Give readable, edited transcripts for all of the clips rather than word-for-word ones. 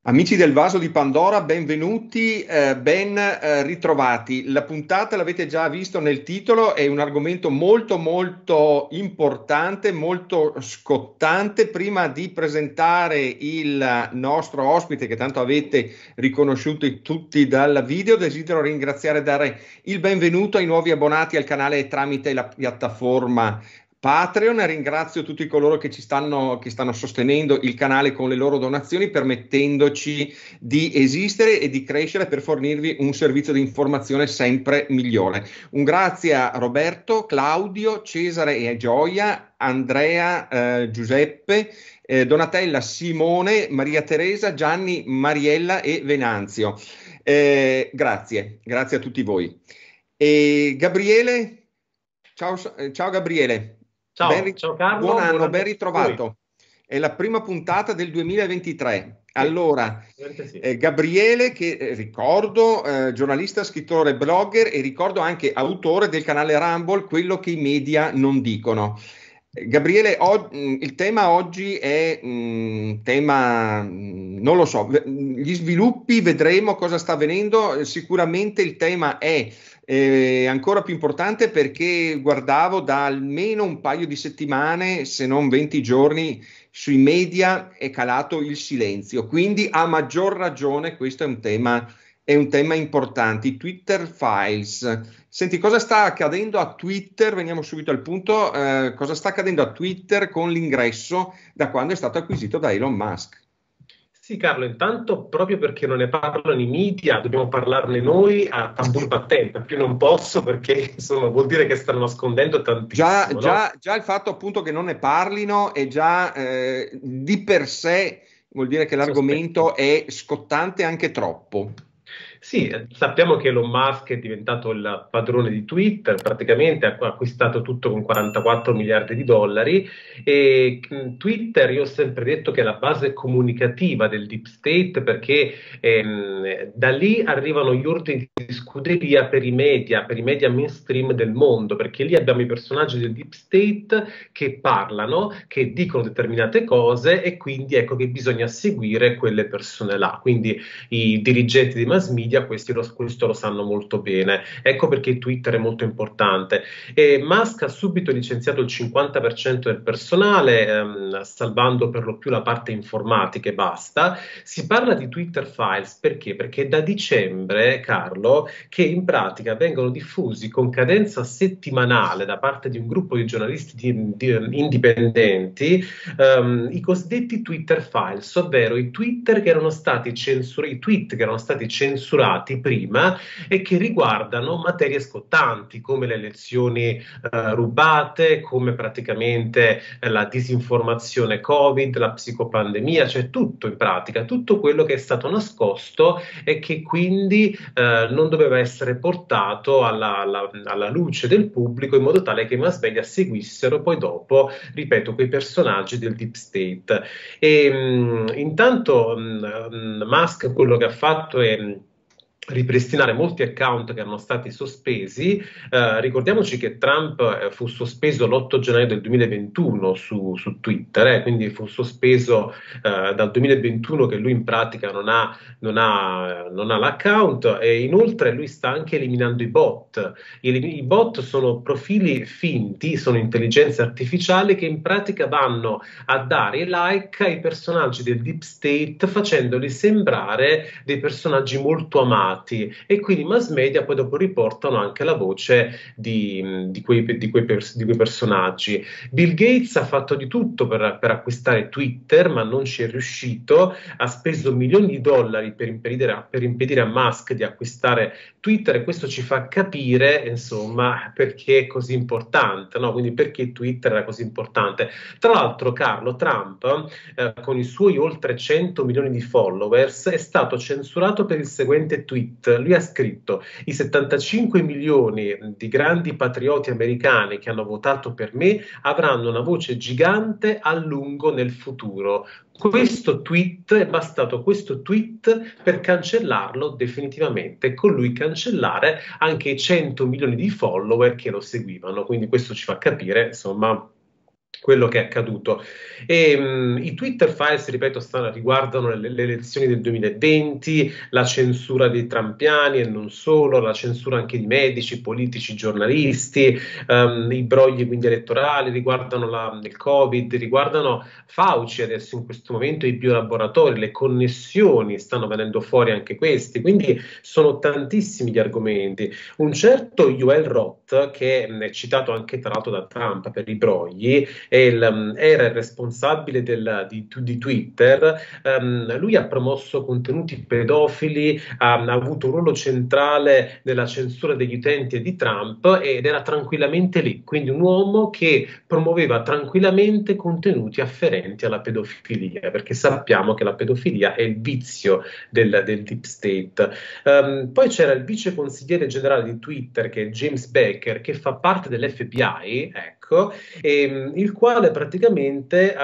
Amici del Vaso di Pandora, benvenuti, ben ritrovati. La puntata l'avete già visto nel titolo, è un argomento molto molto importante, molto scottante. Prima di presentare il nostro ospite, che tanto avete riconosciuto tutti dal video, desidero ringraziare e dare il benvenuto ai nuovi abbonati al canale tramite la piattaforma Patreon. Ringrazio tutti coloro che stanno sostenendo il canale con le loro donazioni, permettendoci di esistere e di crescere per fornirvi un servizio di informazione sempre migliore. Un grazie a Roberto, Claudio, Cesare e Gioia, Andrea, Giuseppe, Donatella, Simone, Maria Teresa, Gianni, Mariella e Venanzio. Grazie a tutti voi. E Gabriele, ciao Gabriele. Ciao Buon Carlo, buon anno, anno ben a voi. ritrovato. È la prima puntata del 2023. Sì, Allora, assolutamente sì. Gabriele, che ricordo, giornalista, scrittore, blogger e ricordo anche autore del canale Rumble, quello che i media non dicono. Gabriele, il tema oggi è un tema, non lo so, gli sviluppi, vedremo cosa sta avvenendo. Sicuramente il tema è ancora più importante perché guardavo da almeno un paio di settimane, se non 20 giorni, sui media è calato il silenzio. Quindi a maggior ragione questo è un tema importante. I Twitter Files. Senti, cosa sta accadendo a Twitter? Veniamo subito al punto. Cosa sta accadendo a Twitter con l'ingresso da quando è stato acquisito da Elon Musk? Sì, Carlo, intanto proprio perché non ne parlano i media, dobbiamo parlarne noi a tamburo battente, più non posso perché insomma vuol dire che stanno nascondendo Già, tantissimo, no? già il fatto appunto che non ne parlino è già di per sé vuol dire che Sospetto. l'argomento è scottante anche troppo. Sì, sappiamo che Elon Musk è diventato il padrone di Twitter, praticamente ha acquistato tutto con 44 miliardi di dollari e Twitter, io ho sempre detto che è la base comunicativa del Deep State perché da lì arrivano gli ordini di scuderia per i media mainstream del mondo, perché lì abbiamo i personaggi del Deep State che parlano, che dicono determinate cose e quindi ecco che bisogna seguire quelle persone là. Quindi i dirigenti dei mass media questo lo sanno molto bene. Ecco perché Twitter è molto importante. E Musk ha subito licenziato il 50% del personale, salvando per lo più la parte informatica e basta. Si parla di Twitter Files perché? Perché da dicembre, Carlo, che in pratica vengono diffusi con cadenza settimanale da parte di un gruppo di giornalisti indipendenti i cosiddetti Twitter Files, ovvero i Twitter che erano stati i tweet che erano stati censurati prima e che riguardano materie scottanti come le elezioni rubate, come praticamente la disinformazione Covid, la psicopandemia, cioè tutto in pratica, tutto quello che è stato nascosto e che quindi non doveva essere portato alla luce del pubblico in modo tale che i mass media seguissero poi dopo, ripeto, quei personaggi del Deep State. E intanto Musk quello che ha fatto è ripristinare molti account che erano stati sospesi. Ricordiamoci che Trump fu sospeso l'8 gennaio del 2021 su Twitter, quindi fu sospeso dal 2021 che lui in pratica non ha l'account e inoltre lui sta anche eliminando i bot. I bot sono profili finti, sono intelligenze artificiali che in pratica vanno a dare like ai personaggi del Deep State facendoli sembrare dei personaggi molto amati e quindi i mass media poi dopo riportano anche la voce di quei personaggi. Bill Gates ha fatto di tutto per acquistare Twitter ma non ci è riuscito, ha speso milioni di dollari per impedire a Musk di acquistare Twitter e questo ci fa capire insomma perché è così importante, no? Quindi perché Twitter era così importante. Tra l'altro, Carlo, Trump, con i suoi oltre 100 milioni di followers, è stato censurato per il seguente tweet. Lui ha scritto: i 75 milioni di grandi patrioti americani che hanno votato per me avranno una voce gigante a lungo nel futuro. Questo tweet è bastato questo tweet per cancellarlo definitivamente e con lui cancellare anche i 100 milioni di follower che lo seguivano. Quindi questo ci fa capire, insomma, quello che è accaduto. I Twitter files, ripeto, riguardano le elezioni del 2020, la censura dei trampiani e non solo, la censura anche di medici, politici, giornalisti, i brogli quindi elettorali, riguardano il Covid, riguardano Fauci adesso in questo momento, i biolaboratori, le connessioni, stanno venendo fuori anche questi, quindi sono tantissimi gli argomenti. Un certo Joel Roth, che è citato anche tra l'altro da Trump per i brogli, era il responsabile di Twitter. Lui ha promosso contenuti pedofili, ha avuto un ruolo centrale nella censura degli utenti e di Trump ed era tranquillamente lì, quindi un uomo che promuoveva tranquillamente contenuti afferenti alla pedofilia, perché sappiamo che la pedofilia è il vizio del deep state. Poi c'era il vice consigliere generale di Twitter, che è James Baker, che fa parte dell'FBI, ecco, il quale praticamente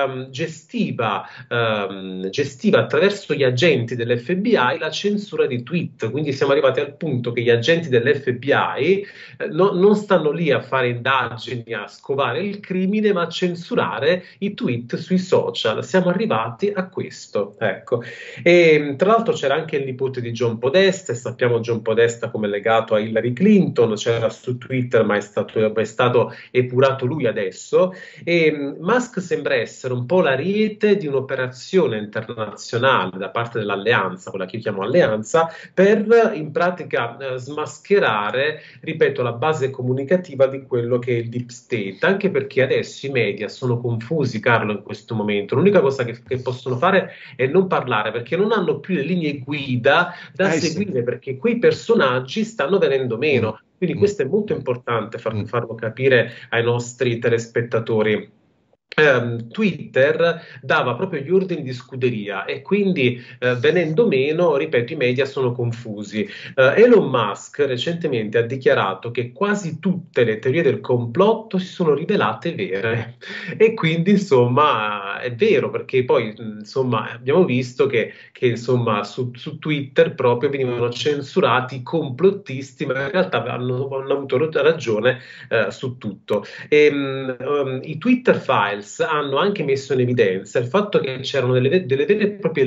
gestiva attraverso gli agenti dell'FBI la censura di tweet. Quindi siamo arrivati al punto che gli agenti dell'FBI non stanno lì a fare indagini, a scovare il crimine, ma a censurare i tweet sui social. Siamo arrivati a questo, ecco. E tra l'altro c'era anche il nipote di John Podesta, e sappiamo John Podesta come legato a Hillary Clinton, c'era su Twitter, ma è stato epurato lui adesso. E Musk sembra essere un po' l'ariete di un'operazione internazionale da parte dell'alleanza, quella che io chiamo alleanza, per in pratica smascherare, ripeto, la base comunicativa di quello che è il deep state, anche perché adesso i media sono confusi, Carlo, in questo momento. L'unica cosa che possono fare è non parlare, perché non hanno più le linee guida da seguire, Sì. perché quei personaggi stanno venendo Mm, meno. Quindi mm, questo è molto importante mm. farlo capire ai nostri telespettatori. Twitter dava proprio gli ordini di scuderia e quindi venendo meno, ripeto, i media sono confusi. Elon Musk recentemente ha dichiarato che quasi tutte le teorie del complotto si sono rivelate vere e quindi insomma è vero, perché poi insomma abbiamo visto insomma su Twitter proprio venivano censurati i complottisti, ma in realtà hanno avuto ragione su tutto. I Twitter files hanno anche messo in evidenza il fatto che c'erano delle vere e proprie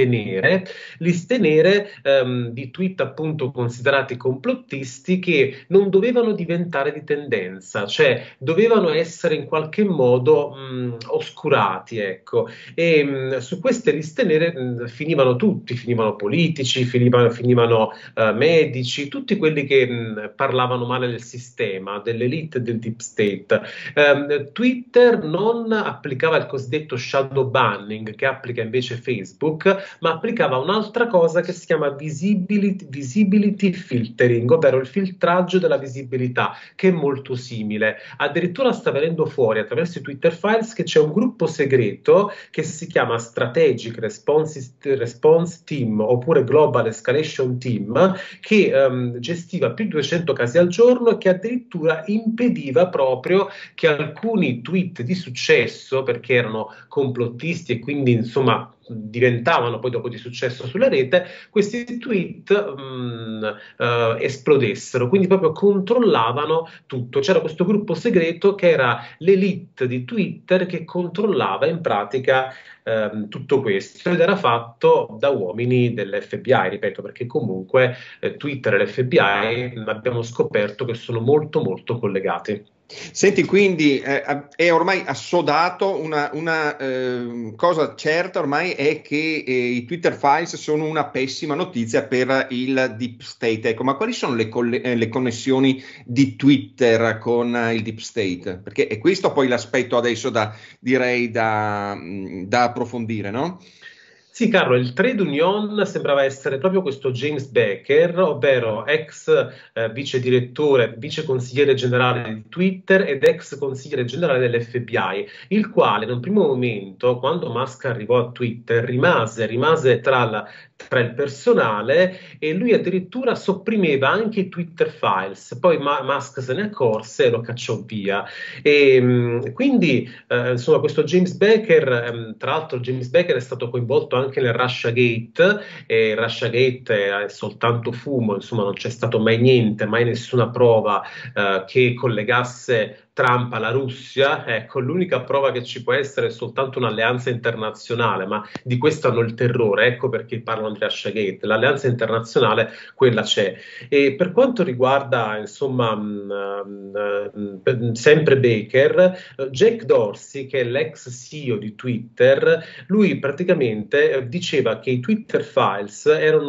liste nere di tweet appunto considerati complottisti, che non dovevano diventare di tendenza, cioè dovevano essere in qualche modo oscurati, ecco. E su queste liste nere finivano tutti, finivano politici, finivano medici, tutti quelli che parlavano male del sistema, dell'elite e del deep state. Twitter non applicava il cosiddetto shadow banning, che applica invece Facebook, ma applicava un'altra cosa che si chiama visibility filtering, ovvero il filtraggio della visibilità, che è molto simile. Addirittura sta venendo fuori attraverso i Twitter files che c'è un gruppo segreto che si chiama Strategic Response Team oppure Global Escalation Team, che gestiva più di 200 casi al giorno e che addirittura impediva proprio che alcuni tweet di successo, perché erano complottisti e quindi insomma diventavano poi dopo di successo sulla rete, questi tweet esplodessero, quindi proprio controllavano tutto. C'era questo gruppo segreto che era l'elite di Twitter, che controllava in pratica tutto questo, ed era fatto da uomini dell'FBI, ripeto, perché comunque Twitter e l'FBI abbiamo scoperto che sono molto molto collegati. Senti, quindi è ormai assodato una cosa certa ormai è che i Twitter files sono una pessima notizia per il deep state. Ecco, ma quali sono le connessioni di Twitter con il deep state? Perché è questo poi l'aspetto adesso direi da approfondire, no? Sì, Carlo, il trade union sembrava essere proprio questo James Baker, ovvero ex vice direttore, vice consigliere generale di Twitter ed ex consigliere generale dell'FBI, il quale in un primo momento, quando Musk arrivò a Twitter, rimase tra il personale, e lui addirittura sopprimeva anche i Twitter files. Poi Musk se ne accorse e lo cacciò via. Quindi, insomma, questo James Baker, tra l'altro James Baker è stato coinvolto anche nel Russiagate, e il Russiagate è soltanto fumo, insomma non c'è stato mai niente, mai nessuna prova che collegasse Trump alla Russia, ecco, l'unica prova che ci può essere è soltanto un'alleanza internazionale, ma di questo hanno il terrore, ecco perché parlano di Russiagate, l'alleanza internazionale quella c'è. E per quanto riguarda, insomma, sempre Baker, Jack Dorsey, che è l'ex CEO di Twitter, lui praticamente diceva che i Twitter Files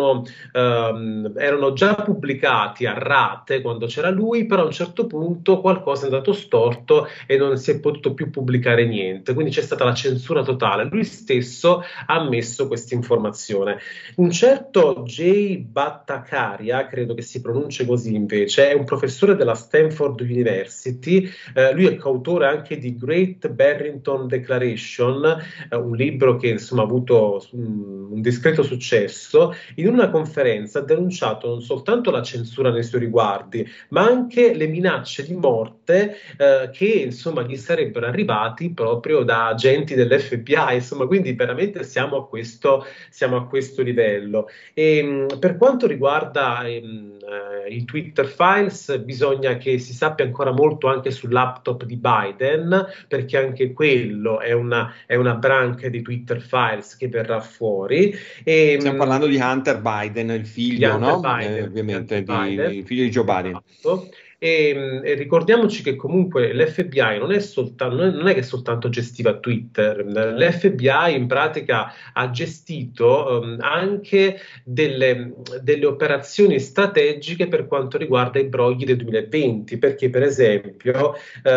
erano già pubblicati a rate quando c'era lui, però a un certo punto qualcosa è andato storto e non si è potuto più pubblicare niente, quindi c'è stata la censura totale. Lui stesso ha ammesso questa informazione. Un certo Jay Bhattacharya, credo che si pronunci così invece, è un professore della Stanford University, lui è coautore anche di Great Barrington Declaration, un libro che insomma ha avuto un discreto successo. In una conferenza ha denunciato non soltanto la censura nei suoi riguardi, ma anche le minacce di morte che insomma gli sarebbero arrivati proprio da agenti dell'FBI, insomma, quindi veramente siamo a questo livello. E, per quanto riguarda i Twitter Files, bisogna che si sappia ancora molto anche sul laptop di Biden, perché anche quello è una branca di Twitter Files che verrà fuori. E, Stiamo parlando di Hunter Biden, il di figlio, Hunter no? Biden, di Ovviamente, Hunter Biden, figlio di Joe Biden. esatto. E ricordiamoci che comunque l'FBI non è che soltanto gestiva Twitter, l'FBI in pratica ha gestito anche delle operazioni strategiche per quanto riguarda i brogli del 2020, perché per esempio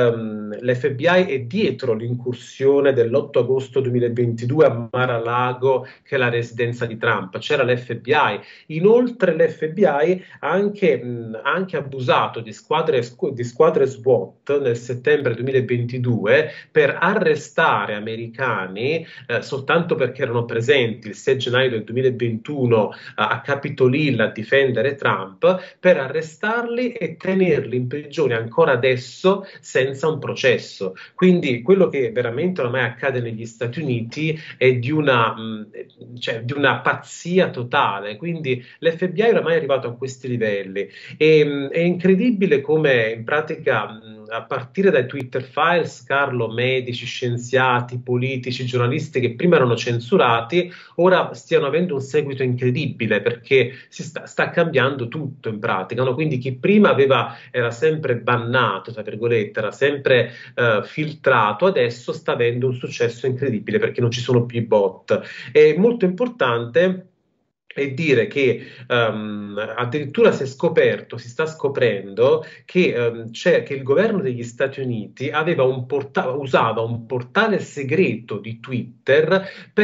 l'FBI è dietro l'incursione dell'8 agosto 2022 a Mar-a-Lago, che è la residenza di Trump. C'era l'FBI. Inoltre l'FBI ha anche abusato di squadre SWAT nel settembre 2022 per arrestare americani soltanto perché erano presenti il 6 gennaio del 2021 a Capitol Hill a difendere Trump, per arrestarli e tenerli in prigione ancora adesso senza un processo. Quindi quello che veramente ormai accade negli Stati Uniti è cioè, di una pazzia totale. Quindi l'FBI oramai è arrivato a questi livelli. È incredibile come in pratica, a partire dai Twitter Files, Carlo, medici, scienziati, politici, giornalisti che prima erano censurati, ora stiano avendo un seguito incredibile perché sta cambiando tutto in pratica, no? Quindi chi prima era sempre bannato, tra virgolette, era sempre filtrato, adesso sta avendo un successo incredibile perché non ci sono più i bot. È molto importante e dire che addirittura si sta scoprendo che, che il governo degli Stati Uniti usava un portale segreto di Twitter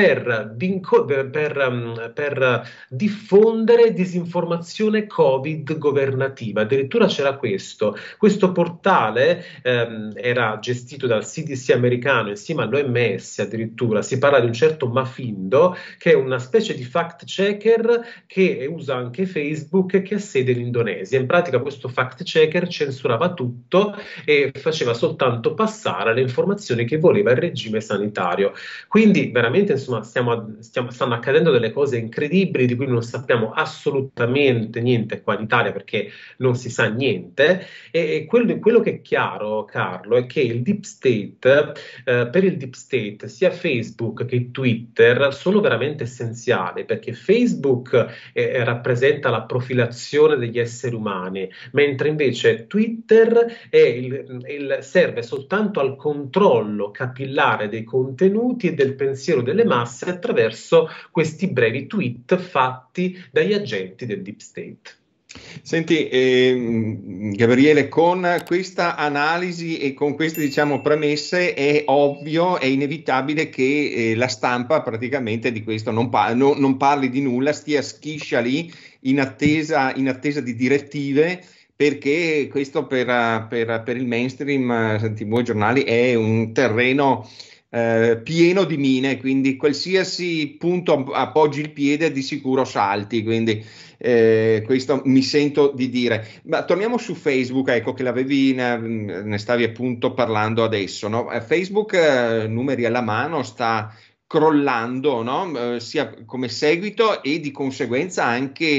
per diffondere disinformazione Covid governativa. Addirittura c'era questo portale era gestito dal CDC americano insieme all'OMS, addirittura si parla di un certo Mafindo, che è una specie di fact checker che usa anche Facebook e che ha sede in Indonesia. In pratica questo fact checker censurava tutto e faceva soltanto passare le informazioni che voleva il regime sanitario. Quindi veramente insomma stanno accadendo delle cose incredibili di cui non sappiamo assolutamente niente qua in Italia perché non si sa niente. E quello che è chiaro, Carlo, è che il Deep State, per il Deep State, sia Facebook che Twitter sono veramente essenziali perché Facebook rappresenta la profilazione degli esseri umani, mentre invece Twitter serve soltanto al controllo capillare dei contenuti e del pensiero delle masse attraverso questi brevi tweet fatti dagli agenti del Deep State. Senti, Gabriele, con questa analisi e con queste, diciamo, premesse è ovvio, è inevitabile che la stampa praticamente di questo non parli di nulla, stia schiscia lì in attesa di direttive, perché questo per il mainstream, TV e giornali è un terreno pieno di mine, quindi qualsiasi punto appoggi il piede di sicuro salti, quindi questo mi sento di dire. Ma torniamo su Facebook, ecco, che ne stavi appunto parlando adesso, no? Facebook, numeri alla mano, sta crollando, no? Sia come seguito e di conseguenza anche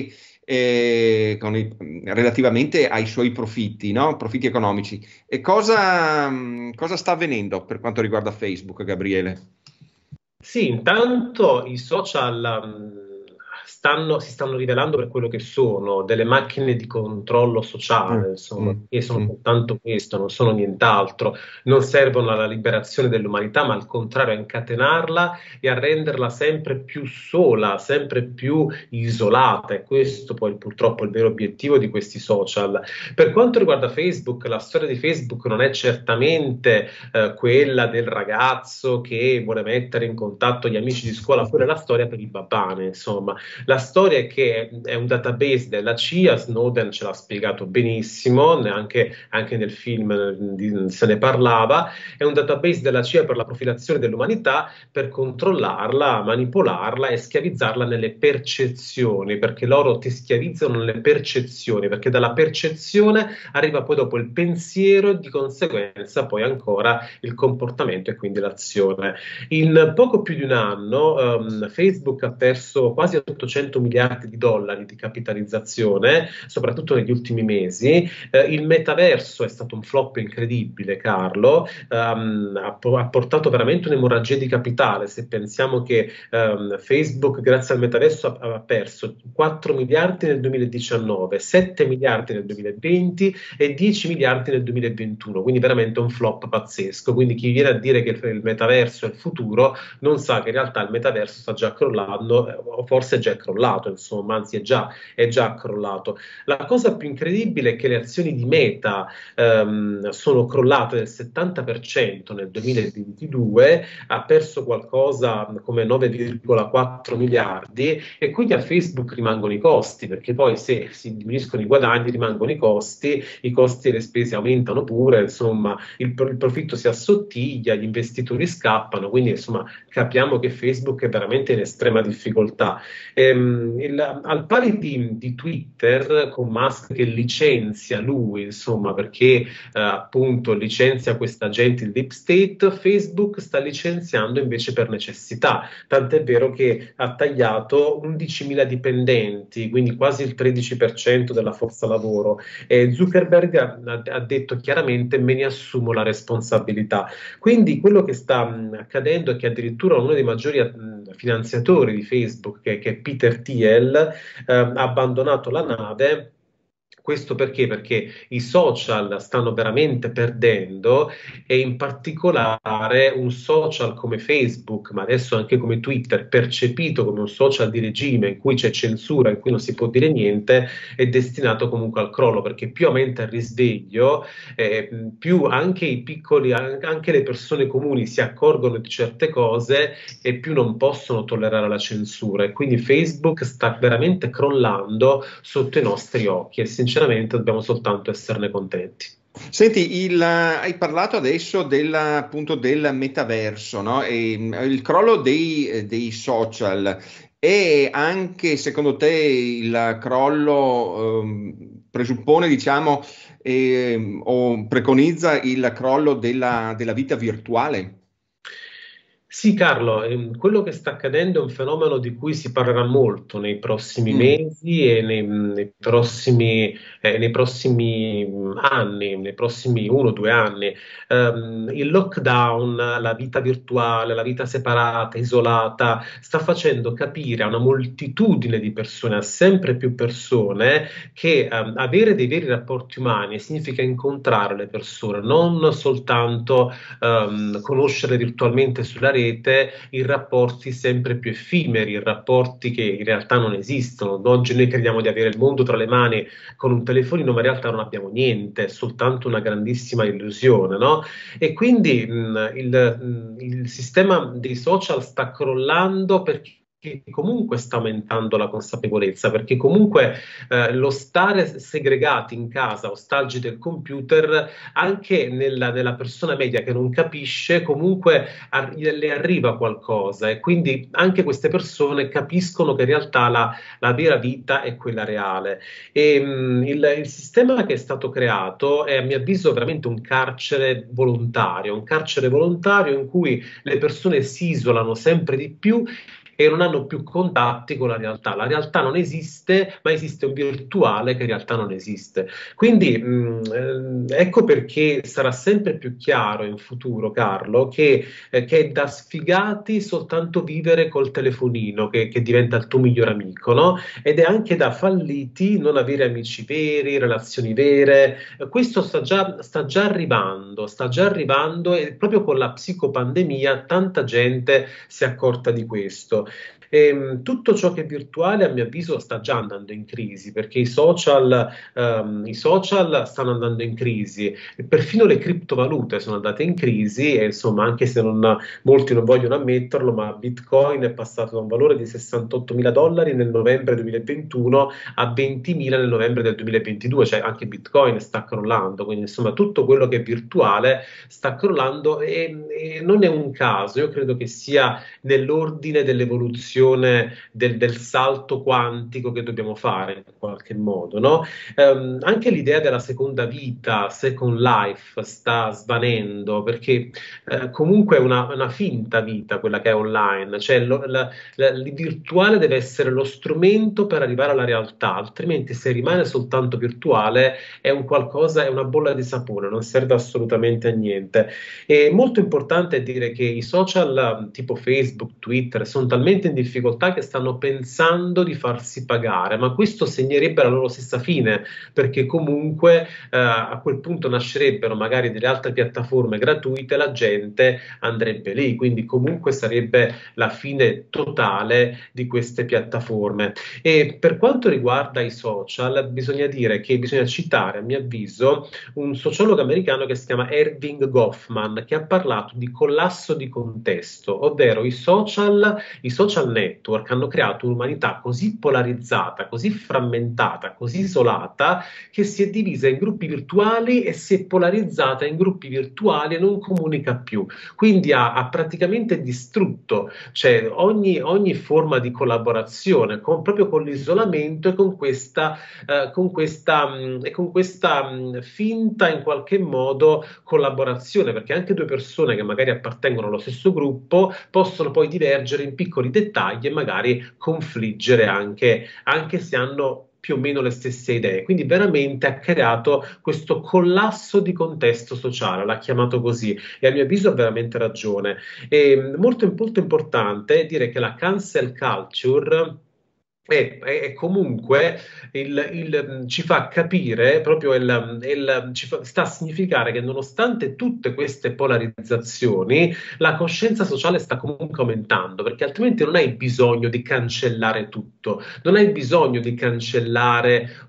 relativamente ai suoi profitti, no? Profitti economici. E cosa sta avvenendo per quanto riguarda Facebook, Gabriele? Sì, intanto i social si stanno rivelando per quello che sono, delle macchine di controllo sociale, insomma, che sono Mm. soltanto questo, non sono nient'altro, non servono alla liberazione dell'umanità, ma al contrario a incatenarla e a renderla sempre più sola, sempre più isolata, e questo poi purtroppo è il vero obiettivo di questi social. Per quanto riguarda Facebook, la storia di Facebook non è certamente quella del ragazzo che vuole mettere in contatto gli amici di scuola, quella è la storia per il babane, insomma. La storia è che è un database della CIA, Snowden ce l'ha spiegato benissimo, anche nel film se ne parlava, è un database della CIA per la profilazione dell'umanità, per controllarla, manipolarla e schiavizzarla nelle percezioni, perché loro ti schiavizzano nelle percezioni, perché dalla percezione arriva poi dopo il pensiero e di conseguenza poi ancora il comportamento e quindi l'azione. In poco più di un anno Facebook ha perso quasi 800 miliardi di dollari di capitalizzazione, soprattutto negli ultimi mesi. Il metaverso è stato un flop incredibile, Carlo, ha portato veramente un'emorragia di capitale. Se pensiamo che Facebook, grazie al metaverso, ha perso 4 miliardi nel 2019, 7 miliardi nel 2020 e 10 miliardi nel 2021, quindi veramente un flop pazzesco. Quindi chi viene a dire che il metaverso è il futuro non sa che in realtà il metaverso sta già crollando, o forse è già crollato, insomma, anzi è già crollato. La cosa più incredibile è che le azioni di Meta sono crollate del 70% nel 2022, ha perso qualcosa come 9,4 miliardi e quindi a Facebook rimangono i costi, perché poi se si diminuiscono i guadagni rimangono i costi e le spese aumentano pure, insomma il profitto si assottiglia, gli investitori scappano, quindi insomma capiamo che Facebook è veramente in estrema difficoltà. Al pari di Twitter, con Musk che licenzia lui, insomma, perché appunto licenzia questa gente, il Deep State, Facebook sta licenziando invece per necessità, tant'è vero che ha tagliato 11.000 dipendenti, quindi quasi il 13% della forza lavoro. E Zuckerberg ha detto chiaramente: me ne assumo la responsabilità. Quindi quello che sta accadendo è che addirittura uno dei maggiori finanziatori di Facebook, che è Peter Thiel, ha abbandonato la nave. Questo perché? Perché i social stanno veramente perdendo e in particolare un social come Facebook, ma adesso anche come Twitter, percepito come un social di regime in cui c'è censura, in cui non si può dire niente, è destinato comunque al crollo, perché più aumenta il risveglio, più anche i piccoli, anche le persone comuni si accorgono di certe cose e più non possono tollerare la censura. E quindi Facebook sta veramente crollando sotto i nostri occhi e sinceramente dobbiamo soltanto esserne contenti. Senti, hai parlato adesso appunto del metaverso, no? Il crollo dei social e anche secondo te il crollo presuppone, diciamo, o preconizza il crollo della vita virtuale? Sì, Carlo, quello che sta accadendo è un fenomeno di cui si parlerà molto nei prossimi Mm. mesi e nei prossimi anni, nei prossimi 1 o 2 anni. Il lockdown, la vita virtuale, la vita separata, isolata, sta facendo capire a una moltitudine di persone, a sempre più persone, che avere dei veri rapporti umani significa incontrare le persone, non soltanto conoscere virtualmente sulla rete i rapporti sempre più effimeri, i rapporti che in realtà non esistono. Oggi noi crediamo di avere il mondo tra le mani con un telefonino, ma in realtà non abbiamo niente, è soltanto una grandissima illusione, no? E quindi il sistema dei social sta crollando perché comunque sta aumentando la consapevolezza, perché comunque lo stare segregati in casa, ostalgi del computer, anche nella persona media che non capisce, comunque le arriva qualcosa e quindi anche queste persone capiscono che in realtà la vera vita è quella reale. E, il sistema che è stato creato è a mio avviso veramente un carcere volontario in cui le persone si isolano sempre di più e non hanno più contatti con la realtà. La realtà non esiste, ma esiste un virtuale che in realtà non esiste. Quindi ecco perché sarà sempre più chiaro in futuro, Carlo, che è da sfigati soltanto vivere col telefonino che diventa il tuo migliore amico, no? Ed è anche da falliti non avere amici veri, relazioni vere. Questo sta già arrivando e proprio con la psicopandemia tanta gente si è accorta di questo. Tutto ciò che è virtuale, a mio avviso, sta già andando in crisi perché i social stanno andando in crisi, e perfino le criptovalute sono andate in crisi e insomma, anche se molti non vogliono ammetterlo, ma Bitcoin è passato da un valore di 68 mila dollari nel novembre 2021 a 20.000 nel novembre del 2022, cioè anche Bitcoin sta crollando, quindi insomma tutto quello che è virtuale sta crollando e non è un caso, io credo che sia nell'ordine dell'evoluzione del salto quantico che dobbiamo fare in qualche modo, no? Anche l'idea della seconda vita, Second Life, sta svanendo perché comunque è una finta vita quella che è online, cioè il virtuale deve essere lo strumento per arrivare alla realtà, altrimenti se rimane soltanto virtuale è un qualcosa, è una bolla di sapone, non serve assolutamente a niente. E molto importante è dire che i social tipo Facebook, Twitter sono talmente in difficoltà che stanno pensando di farsi pagare, ma questo segnerebbe la loro stessa fine, perché comunque a quel punto nascerebbero magari delle altre piattaforme gratuite, la gente andrebbe lì, quindi comunque sarebbe la fine totale di queste piattaforme. E per quanto riguarda i social, bisogna dire che bisogna citare, a mio avviso, un sociologo americano che si chiama Erving Goffman, che ha parlato di collasso di contesto, ovvero i social network hanno creato un'umanità così polarizzata, così frammentata, così isolata, che si è divisa in gruppi virtuali e si è polarizzata in gruppi virtuali e non comunica più. Quindi ha praticamente distrutto, cioè, ogni forma di collaborazione, proprio con l'isolamento e con questa finta in qualche modo collaborazione, perché anche due persone che magari appartengono allo stesso gruppo possono poi divergere in piccoli dettagli e magari confliggere anche se hanno più o meno le stesse idee. Quindi veramente ha creato questo collasso di contesto sociale, l'ha chiamato così, e a mio avviso ha veramente ragione. E molto importante dire che la cancel culture è comunque ci fa capire proprio sta a significare che nonostante tutte queste polarizzazioni, la coscienza sociale sta comunque aumentando, perché altrimenti non hai bisogno di cancellare tutto, non hai bisogno di cancellare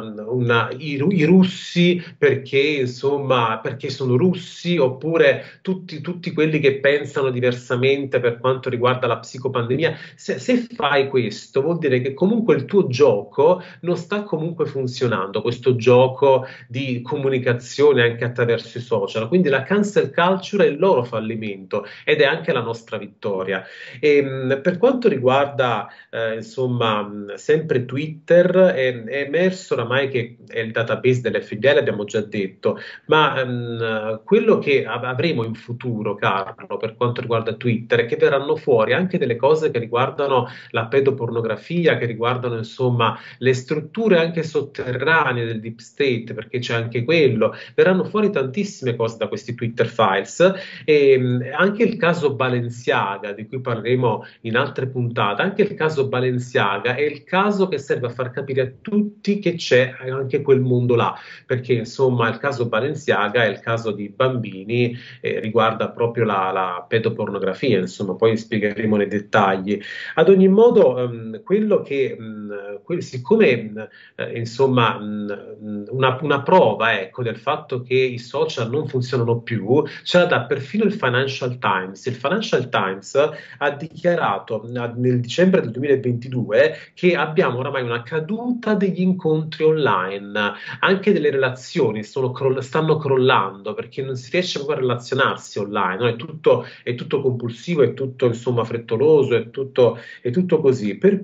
i russi perché, insomma, perché sono russi, oppure tutti quelli che pensano diversamente per quanto riguarda la psicopandemia. Se fai questo, vuol dire che comunque il tuo gioco non sta comunque funzionando, questo gioco di comunicazione anche attraverso i social. Quindi la cancel culture è il loro fallimento ed è anche la nostra vittoria. Per quanto riguarda insomma sempre Twitter, è emerso oramai che è il database dell'FBI, l'abbiamo già detto, ma quello che avremo in futuro, Carlo, per quanto riguarda Twitter, è che verranno fuori anche delle cose che riguardano la pedopornografia, che riguardano insomma le strutture anche sotterranee del deep state, perché c'è anche quello. Verranno fuori tantissime cose da questi Twitter files e anche il caso Balenciaga, di cui parleremo in altre puntate, anche il caso Balenciaga è il caso che serve a far capire a tutti che c'è anche quel mondo là, perché insomma il caso Balenciaga è il caso di bambini, riguarda proprio la pedopornografia, insomma poi spiegheremo nei dettagli. Ad ogni modo, quello che, siccome insomma una prova ecco, del fatto che i social non funzionano più, ce la dà perfino il Financial Times. Il Financial Times ha dichiarato nel dicembre del 2022 che abbiamo oramai una caduta degli incontri online, anche delle relazioni stanno crollando perché non si riesce proprio a relazionarsi online, no? È tutto compulsivo, è tutto insomma frettoloso, è tutto così. Per cui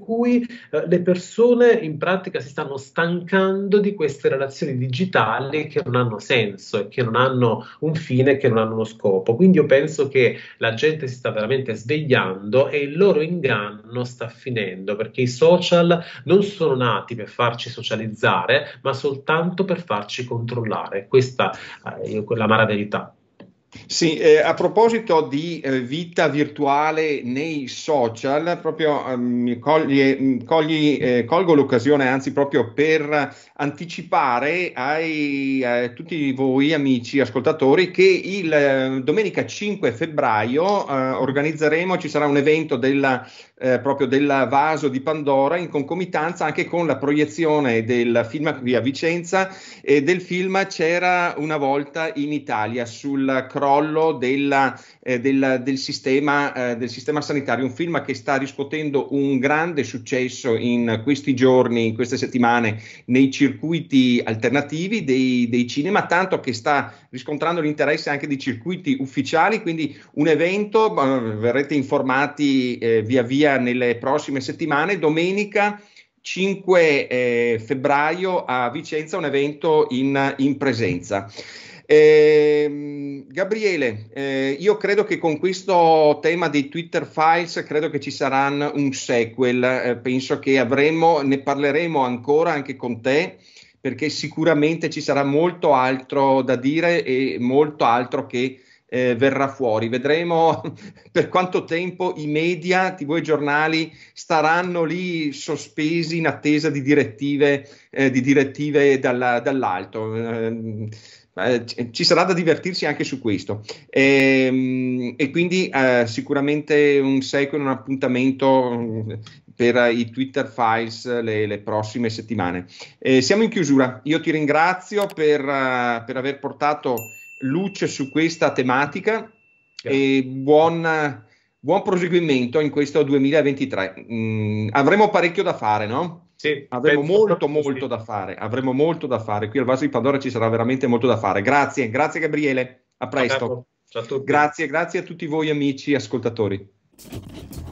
le persone in pratica si stanno stancando di queste relazioni digitali che non hanno senso e che non hanno un fine, che non hanno uno scopo. Quindi io penso che la gente si sta veramente svegliando e il loro inganno sta finendo, perché i social non sono nati per farci socializzare, ma soltanto per farci controllare. Questa è l'amara verità. Sì, a proposito di vita virtuale nei social, proprio colgo l'occasione, anzi, proprio per anticipare a tutti voi amici ascoltatori che il domenica 5 febbraio organizzeremo, ci sarà un evento proprio del Vaso di Pandora, in concomitanza anche con la proiezione del film qui a Vicenza e del film C'era una volta in Italia, sul crollo del sistema sanitario, un film che sta riscuotendo un grande successo in questi giorni, in queste settimane, nei circuiti alternativi dei cinema, tanto che sta riscontrando l'interesse anche di circuiti ufficiali, quindi un evento, verrete informati via via nelle prossime settimane. Domenica 5 febbraio a Vicenza, un evento in presenza. Gabriele, io credo che con questo tema dei Twitter Files credo che ci saranno un sequel, penso che ne parleremo ancora anche con te, perché sicuramente ci sarà molto altro da dire e molto altro che verrà fuori. Vedremo per quanto tempo i media, TV e giornali staranno lì sospesi in attesa di direttive dall'alto. Ci sarà da divertirsi anche su questo, e quindi sicuramente un sequel, un appuntamento per i Twitter Files le prossime settimane. Siamo in chiusura, io ti ringrazio per aver portato luce su questa tematica e buon proseguimento in questo 2023. Avremo parecchio da fare, no? Sì, Avremo molto sì. da fare, avremo molto da fare. Qui al Vaso di Pandora ci sarà veramente molto da fare. Grazie Gabriele, a Ciao presto. Carlo, ciao a tutti. Grazie a tutti voi amici ascoltatori.